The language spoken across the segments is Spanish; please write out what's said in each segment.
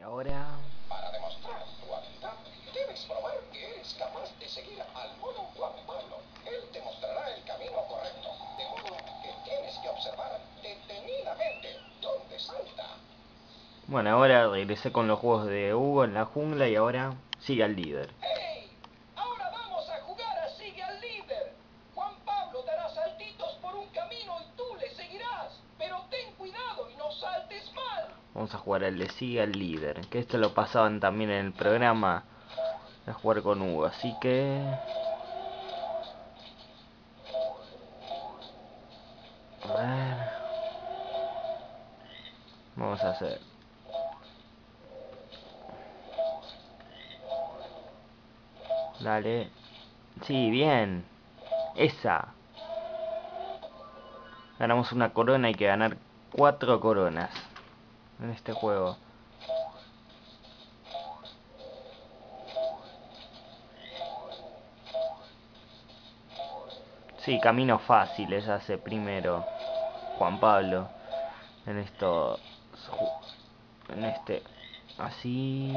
ahora... Para demostrar tu habilidad, debes probar que eres capaz de seguir al mono Juan Pablo. Él te mostrará el camino correcto, de modo que tienes que observar detenidamente dónde salta. Bueno, ahora regresé con los juegos de Hugo en la jungla y ahora sigue al líder. ¡Hey! Ahora vamos a jugar a Sigue al Líder. Juan Pablo dará saltitos por un camino y tú le seguirás. Pero ten cuidado y no saltes mal. Vamos a jugar al de sigue al líder, que esto lo pasaban también en el programa de jugar con Hugo, así que... A ver... Vamos a hacer... Dale. Sí, bien. Esa. Ganamos una corona, hay que ganar 4 coronas en este juego. Sí, caminos fáciles hace primero Juan Pablo. En esto... En este... Así...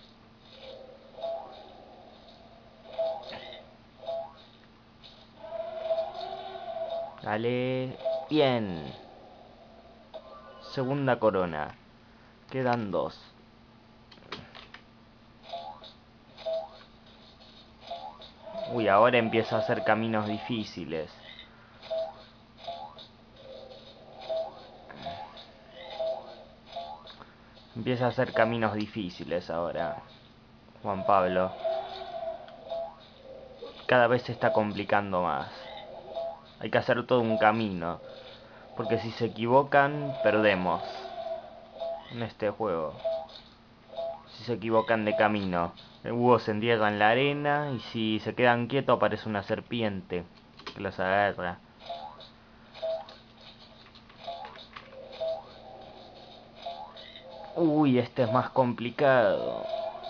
Dale. Bien. Segunda corona. Quedan 2. Uy, ahora empieza a hacer caminos difíciles. Empieza a hacer caminos difíciles ahora Juan Pablo. Cada vez se está complicando más. Hay que hacer todo un camino, porque si se equivocan, perdemos en este juego. Si se equivocan de camino, el Hugo se entierra en la arena y si se quedan quietos aparece una serpiente que los agarra. Uy, este es más complicado.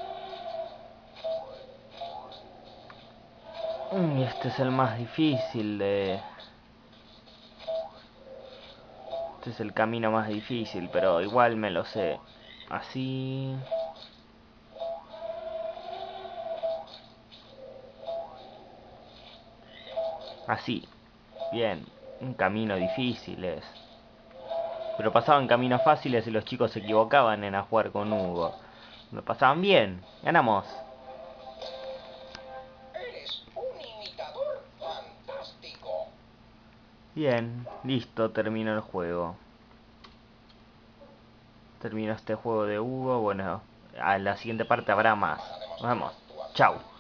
Uy, este es el más difícil de... Este es el camino más difícil, pero igual me lo sé. Así... Así. Bien. Un camino difícil es. Pero pasaban caminos fáciles y los chicos se equivocaban en a jugar con Hugo. Lo pasaban bien. Ganamos. Eres un imitador fantástico. Bien. Listo. Terminó el juego. Terminó este juego de Hugo. Bueno, a la siguiente parte habrá más. Nos vemos. Chau.